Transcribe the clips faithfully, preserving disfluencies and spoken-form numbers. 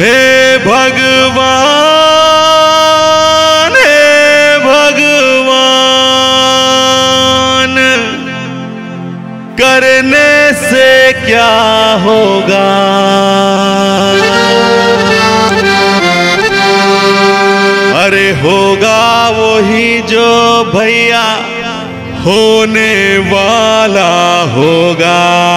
हे भगवान हे भगवान, करने से क्या होगा, अरे होगा वही जो भैया होने वाला होगा।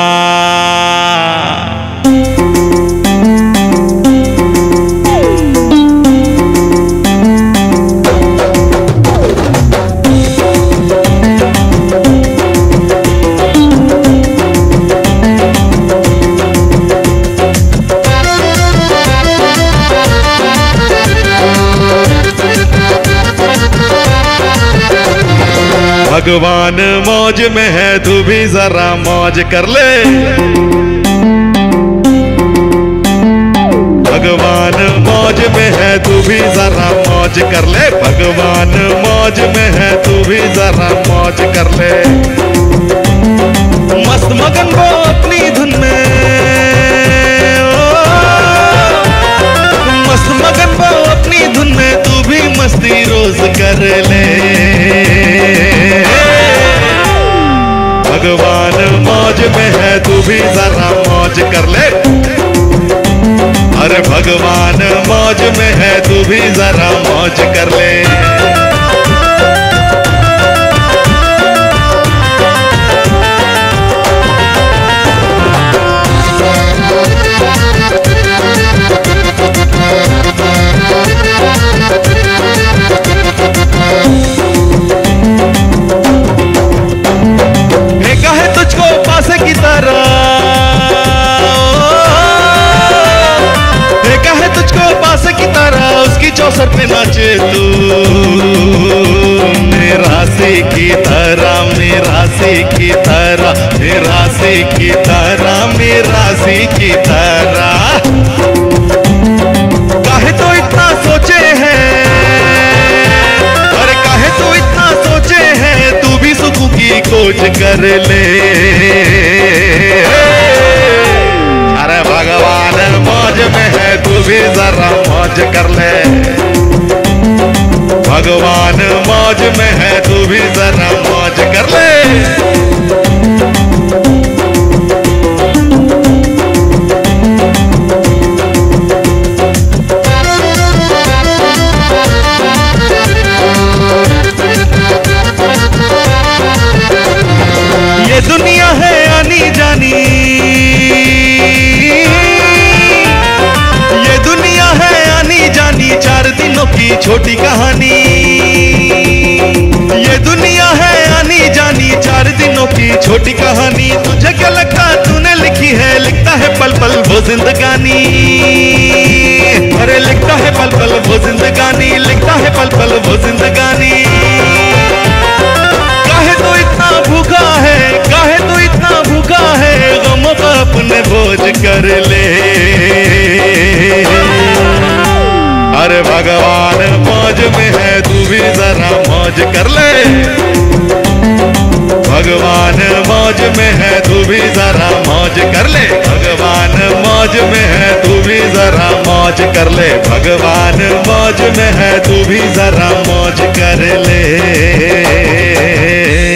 भगवान मौज में है, तू भी जरा मौज कर ले। भगवान मौज में है, तू भी जरा मौज कर ले। भगवान मौज में है, तू भी जरा मौज कर ले। मस्त मगन वो अपनी धुन में, मस्त मगन वो अपनी धुन में, तू भी मस्ती रोज कर ले। भगवान मौज में है, तू भी जरा मौज कर ले। अरे भगवान मौज में है, तू भी जरा मौज कर ले। चौसर पे नाचे तू मेरा से की तरह, मेरा से की तरह, मेरा से की तरह, मेरा से की तरह। काहे तो इतना सोचे हैं, अरे काहे तो इतना सोचे हैं, तू भी सुख की खोज कर ले। अरे भगवान मौज में है, तू भी जरा मौज कर ले। भगवान मौज में है, तू भी जरा मौज कर ले। ये दुनिया है आनी जानी, ये दुनिया है आनी जानी, चार दिनों की छोटी कहानी। ये दुनिया है आनी जानी, चार दिनों की छोटी कहानी। तुझे क्या लगता तूने लिखी है, लिखता है पल पल वो जिंदगानी। अरे लिखता है पल पल वो जिंदगानी, लिखता है पल पल वो जिंदगानी। काहे तो इतना भूखा है, काहे तो इतना भूखा है, गमों का अपने बोझ कर ले। अरे भगवान मौज में है, तू भी जरा मौज कर ले। भगवान मौज में है, तू भी जरा मौज कर ले। भगवान मौज में है, तू भी जरा मौज कर ले। भगवान मौज में है, तू भी जरा मौज कर ले।